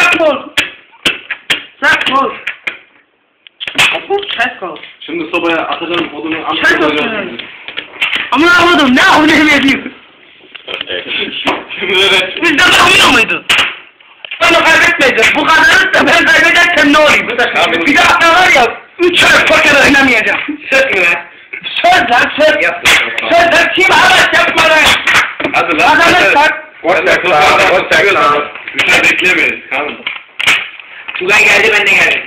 Sert ol. Sert ol. Sert ol. Şimdi sobaya atacağım odunu. Sert ol. Amına koydum ne o ne ediyor? Bizde kalmıyor muydu? Onu kaybetmeyeceğiz. Bu kadarı da ben kaybedersem ne olayım? Bir daha var ya 3 ay poker oynamayacağım. Söz mü lan? Söz lan söz. Söz lan kim ağaç yapma lan. Hadi lan. Kazanırsak. Boş lan. Üçer beklemeyiz. Tamam. Tugay geldi ben de geldim.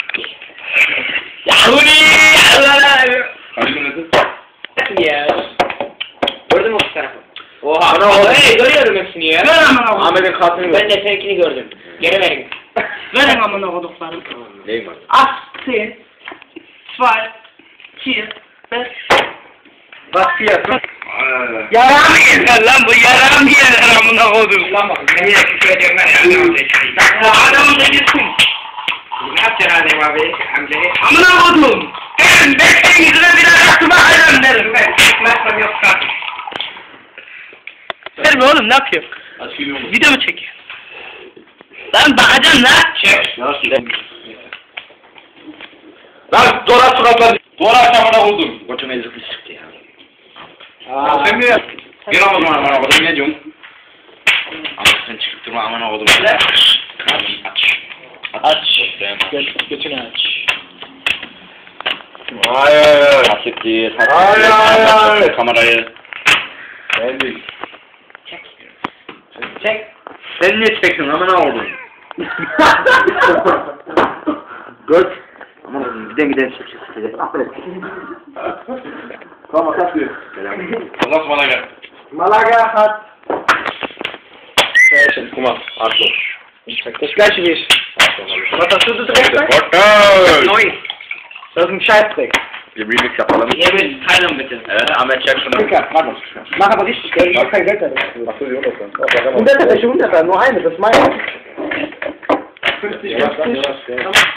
Yahuni! Karşınızı. Ya. Gördün mü o tarafı? Oha. Hey, görüyorum hepsini ya. Ver amına koydum. Ahmet'in katını Ben de seninkini gördüm. Geri verin. Verin amına koyduklarım. Neyim var? Aksi. Zwei. Vier. Beş. Bak fiyat. Yaram yerler lan bu yaram yerler amına koydum. Lan bakın. Ben yine küfredeceğim ben. Adamı da gitsin. Ne yapacaksın Adem abi? Amcayı. Amına koydum. Ben 5'ten yüzüne bir araştırma hayran derim ben. Çıkmazsam yok zaten. Verme oğlum ne yapıyor? Aç geliyor mu? Video mu çekiyor? Lan bakacaksın lan. Çek. Yavaş gidelim. Lan Dora suratlar. Dora aşamına buldum. Koçum ezikli çıktı ya. Sen mi ya? Gel o zaman amına kodum ne diyorsun? Ama sen çıkıp durma amına kodum. Aç. Aç. Götünü aç. Hayır. Hasiptir. Hayır. Kamerayı. Geldik. Çek. Sen niye çekin amına oğlum? Göt. Aman giden çekeceğiz. Tamam kaçıyor. Allah bana gel. Malaga hat. Kumar. Arto. Kaç bir? Was hast du zu trinken? Ortaç. Neun. Das ist ein Scheißdreck. Bir birlik yapalım. Hier mit Teilen bitte. Evet Ahmet çek şunu. Mach aber richtig Geld, ich hab kein Geld da. Ach so, Jonathan. 100, nur eine, das ist meine. 50.